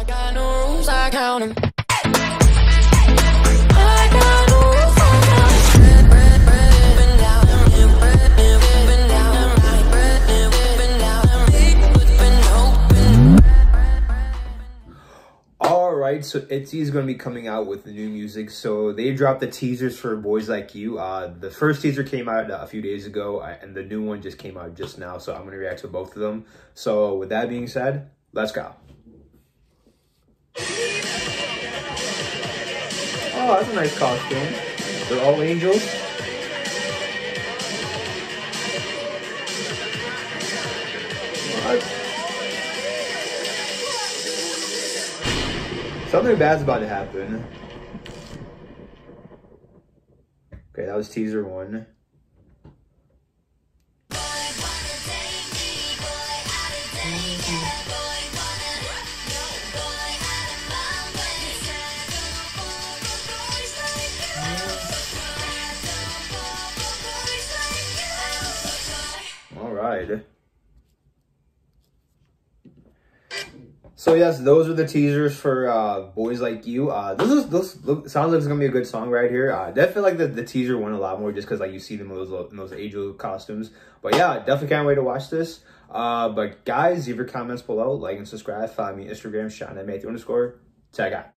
got no rules, I count 'em. Alright, so ITZY is going to be coming out with the new music. So they dropped the teasers for Boys Like You. The first teaser came out a few days ago, and the new one just came out just now. So I'm going to react to both of them. So with that being said, let's go. Oh, that's a nice costume. They're all angels. What? Something bad's about to happen. Okay, that was teaser one. All right. So yes, those are the teasers for Boys Like You. This sounds like it's gonna be a good song right here. Definitely like the teaser one a lot more just because like you see them in those angel costumes. But yeah, definitely can't wait to watch this. But guys, leave your comments below, like and subscribe. Follow me on Instagram, Sean _. Check out.